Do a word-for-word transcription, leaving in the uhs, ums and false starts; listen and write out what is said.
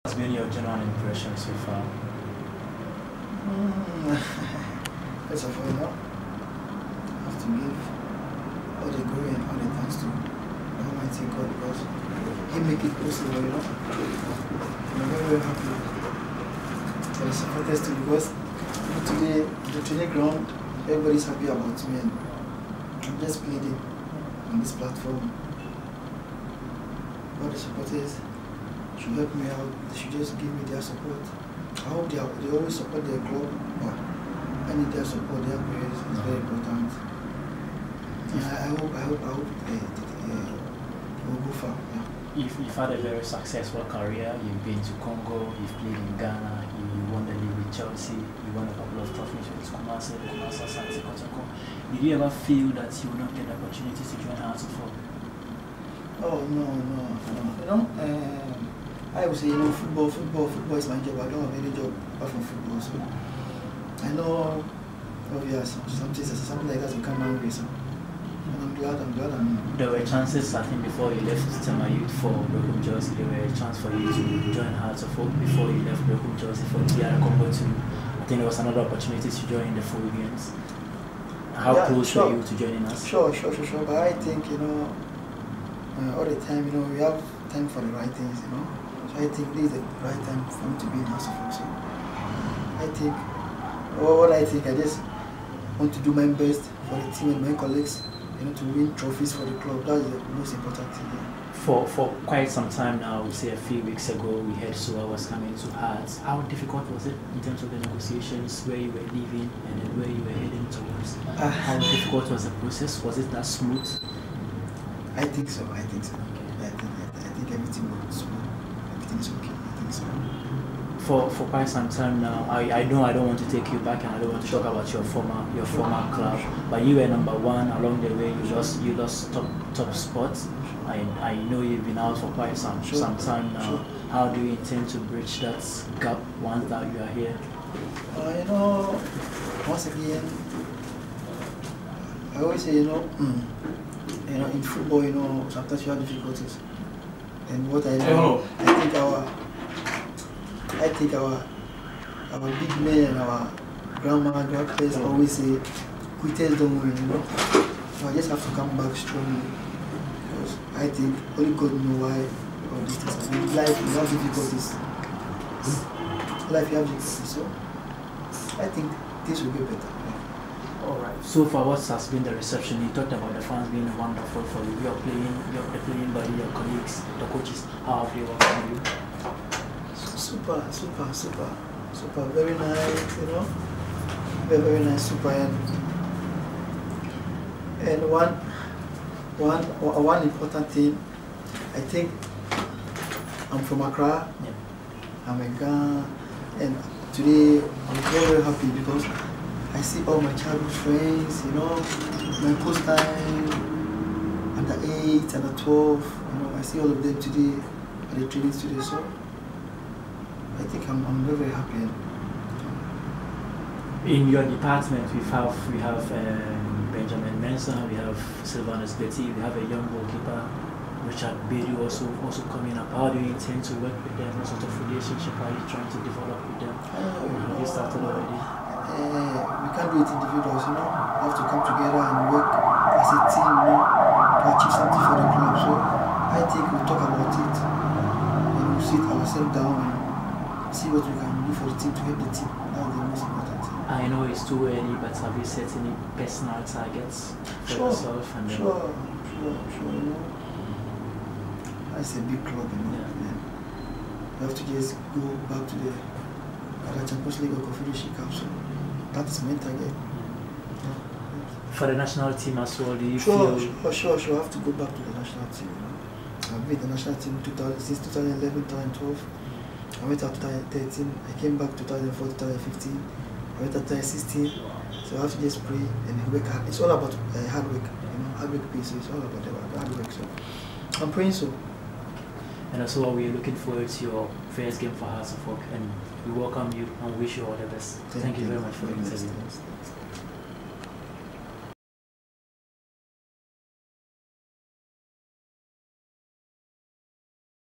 What's been your general impression so far? Mm, first of all, you know, I have to give all the glory and all the thanks to Almighty God because He make it possible, you know. I'm very, very happy for the supporters too because today, the training ground, everybody's happy about me and I'm just pleading on this platform. All the supporters should help me out. They should just give me their support. I hope they, are, they always support their club, but I need their support, their prayers. It's very important. And I, I hope, I hope, I hope they, they, they will go far. Yeah. You've, you've had a very successful career. You've been to Congo, you've played in Ghana, you, you won the league with Chelsea, you won a couple of trophies with Kumasi, Kumasi, Asante Kotoko. Did you ever feel that you will not get the opportunity to join Hearts of Oak? Oh, no, no, no. You know, um, I would say, you know, football, football, football is my job. I don't have any job apart from football. So I know, obviously, something, something like that will come my way. So and I'm glad, I'm glad I'm. There were chances, I think, before you left Tema Youth for Brokum Jersey, there were a chance for you to join Hearts of Oak before you left Brokum Jersey for T R Congo too. I think there was another opportunity to join the full games. How yeah, close sure. were you to joining us? Sure, sure, sure, sure. But I think, you know, uh, all the time, you know, we have time for the right things, you know. So I think this is the right time for me to be in House of Oak. So I think, well, what I think, I just want to do my best for the team and my colleagues, you know, to win trophies for the club. That's the most important thing. Yeah. For for quite some time now, we say a few weeks ago, we heard Suwa was coming to Hearts. How difficult was it in terms of the negotiations, where you were leaving and then where you were heading towards? Uh, How difficult was the process? Was it that smooth? I think so. I think so. Okay. I think I, I think everything was smooth. Everything's okay. I think so. For for quite some time now, I, I know I don't want to take you back and I don't want to talk about your former your former club, but you were number one along the way. You lost you lost top top spots. I I know you've been out for quite some sure. some time now. Sure. How do you intend to bridge that gap once that you are here? Uh, you know, once again, I always say, you know, mm, you know, in football, you know, sometimes you have difficulties. And what I know, I think our, I think our, our big men and our grandma, grandparents always say, quitters don't win, you know. So I just have to come back strongly. Because I think only God knows why all these things happen. In life, you have difficulties. In life, you have difficulties. So I think this will get better. Alright. So far, what has been the reception? You talked about the fans being wonderful for you. Your playing, your playing body, your colleagues, the coaches. How have they worked for you? Super, super, super, super. Very nice, you know. Very, very nice, super. And, and one, one, one important thing. I think I'm from Accra. Yeah. I'm a Ghana, and today I'm very, very happy because I see all my childhood friends, you know, my post time, under eight, under twelve, you know, I see all of them today at the training studio, so I think I'm, I'm very, very happy. In your department, we have we have um, Benjamin Mensah, we have Sylvanus Betty, we have a young goalkeeper, Richard Bedu also also coming up. How do you intend to work with them? What sort of relationship are you trying to develop with them? Uh, have you started already? Uh, we can't do it individuals, you know. We have to come together and work as a team, you know, to achieve something for the club. So I think we'll talk about it and we'll sit ourselves down and see what we can do for the team to help the team. That's the most important thing. I know it's too early, but have you set any personal targets for sure, yourself? And then sure, sure, sure, you know. It's a big club, you know. Yeah. And we have to just go back to the other Champions League or Confederation Cup. So that's my target. Yeah. For the national team as well, do you sure, feel... Sure, sure, sure. I have to go back to the national team. You know. I've been the national team two thousand, since twenty eleven, twenty twelve. I went out twenty thirteen. I came back two thousand four, twenty fifteen. I went out twenty sixteen. So I have to just pray and work hard. It's all about uh, hard work. You know, hard work pays. So it's all about hard work. So I'm praying so. And also, we're looking forward to your first game for Hearts of Oak, and we welcome you and wish you all the best. Thank, Thank you very much for the interview.